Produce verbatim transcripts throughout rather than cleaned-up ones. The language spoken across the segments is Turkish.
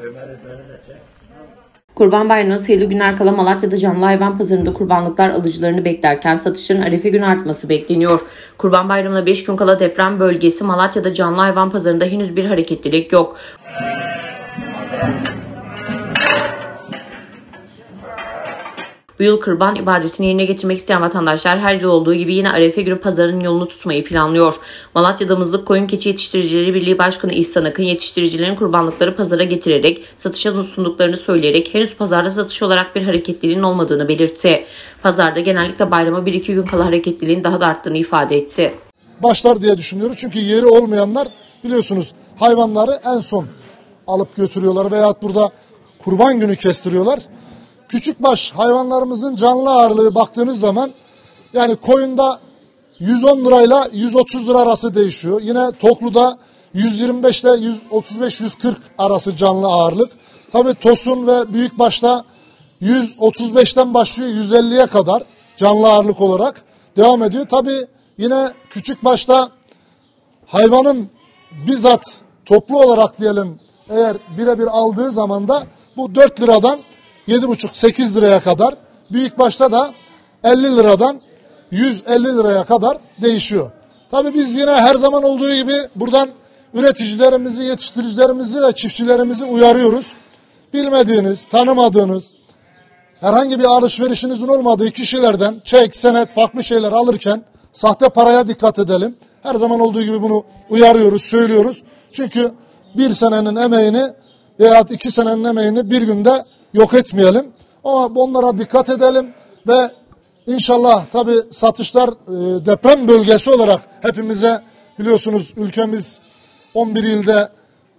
Kurban Bayramı'na sayılı günler kala Malatya'da canlı hayvan pazarında kurbanlıklar alıcılarını beklerken satışların Arefe günü artması bekleniyor. Kurban Bayramı'na beş gün kala deprem bölgesi Malatya'da canlı hayvan pazarında henüz bir hareketlilik yok. Bu yıl kurban ibadetini yerine getirmek isteyen vatandaşlar her yıl olduğu gibi yine Arefe günü pazarın yolunu tutmayı planlıyor. Malatya Damızlık Koyun Keçi Yetiştiricileri Birliği Başkanı İhsan Akın yetiştiricilerin kurbanlıkları pazara getirerek satışa sunduklarını söyleyerek henüz pazarda satış olarak bir hareketliliğin olmadığını belirtti. Pazarda genellikle bayrama bir iki gün kala hareketliliğin daha da arttığını ifade etti. Başlar diye düşünüyoruz çünkü yeri olmayanlar biliyorsunuz hayvanları en son alıp götürüyorlar veya burada kurban günü kestiriyorlar. Küçükbaş hayvanlarımızın canlı ağırlığı baktığınız zaman yani koyunda yüz on lirayla yüz otuz lira arası değişiyor. Yine tokluda yüz yirmi beş ile yüz otuz beş yüz kırk arası canlı ağırlık. Tabii tosun ve büyükbaşta yüz otuz beşten başlıyor yüz elliye kadar canlı ağırlık olarak devam ediyor. Tabii yine küçükbaşta hayvanın bizzat toplu olarak diyelim eğer birebir aldığı zaman da bu dört liradan yedi buçuk sekiz liraya kadar, büyükbaşta da elli liradan yüz elli liraya kadar değişiyor. Tabii biz yine her zaman olduğu gibi buradan üreticilerimizi, yetiştiricilerimizi ve çiftçilerimizi uyarıyoruz. Bilmediğiniz, tanımadığınız, herhangi bir alışverişinizin olmadığı kişilerden çek, senet, farklı şeyler alırken sahte paraya dikkat edelim. Her zaman olduğu gibi bunu uyarıyoruz, söylüyoruz. Çünkü bir senenin emeğini veya iki senenin emeğini bir günde yok etmeyelim. Ama onlara dikkat edelim ve inşallah tabii satışlar e, deprem bölgesi olarak hepimize biliyorsunuz ülkemiz on bir ilde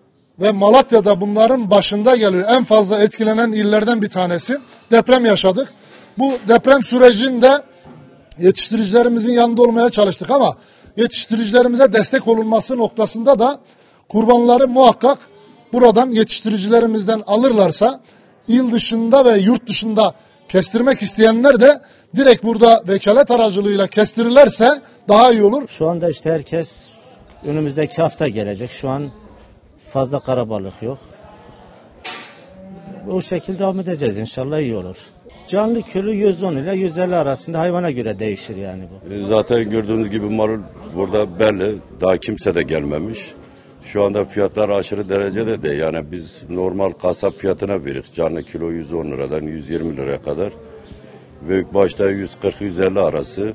ve Malatya'da bunların başında geliyor. En fazla etkilenen illerden bir tanesi. Deprem yaşadık. Bu deprem sürecinde yetiştiricilerimizin yanında olmaya çalıştık ama yetiştiricilerimize destek olunması noktasında da kurbanları muhakkak buradan yetiştiricilerimizden alırlarsa il dışında ve yurt dışında kestirmek isteyenler de direkt burada vekalet aracılığıyla kestirirlerse daha iyi olur. Şu anda işte herkes önümüzdeki hafta gelecek. Şu an fazla karabalık yok. Bu şekilde devam edeceğiz. İnşallah iyi olur. Canlı kilo yüz on ile yüz elli arasında hayvana göre değişir yani bu. Zaten gördüğünüz gibi marul burada belli. Daha kimse de gelmemiş. Şu anda fiyatlar aşırı derecede de yani biz normal kasap fiyatına veriyoruz. Canlı kilo yüz on liradan yüz yirmi liraya kadar. Büyükbaşta yüz kırk yüz elli arası.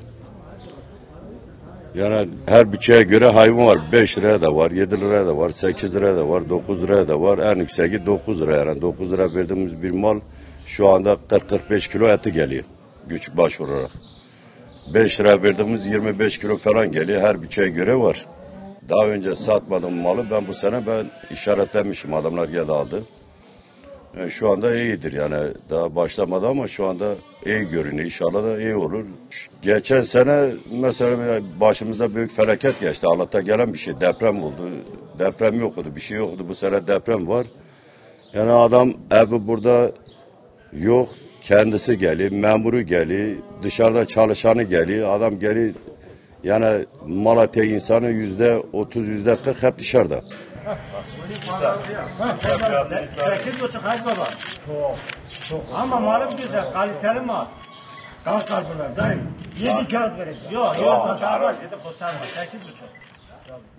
Yani her bütçeye göre hayvan var. beş liraya da var, yedi liraya da var, sekiz liraya da var, dokuz liraya da var. En yükseği dokuz lira yani. dokuz lira verdiğimiz bir mal şu anda kırk kırk beş kilo eti geliyor. Küçükbaş olarak. beş lira verdiğimiz yirmi beş kilo falan geliyor. Her bütçeye göre var. Daha önce satmadım malı. Ben bu sene ben işaretlemişim. Adamlar geldi aldı. Yani şu anda iyidir yani. Daha başlamadı ama şu anda iyi görünüyor. İnşallah da iyi olur. Geçen sene mesela başımızda büyük felaket geçti. Allah'ta gelen bir şey. Deprem oldu. Deprem yoktu. Bir şey yoktu. Bu sene deprem var. Yani adam evi burada yok. Kendisi geliyor. Memuru geliyor. Dışarıda çalışanı geliyor. Adam geliyor. Yani Malatya insanı yüzde otuz, yüzde kırk hep dışarıda. Sekiz buçuk hadi baba. Çok, çok. Ama malım güzel, kaliteli mal. Kaç kalbine dayım? Yedi kağıt verecek. Yok, yok kurtarmaz. Yedi kurtarmaz. Sekiz buçuk.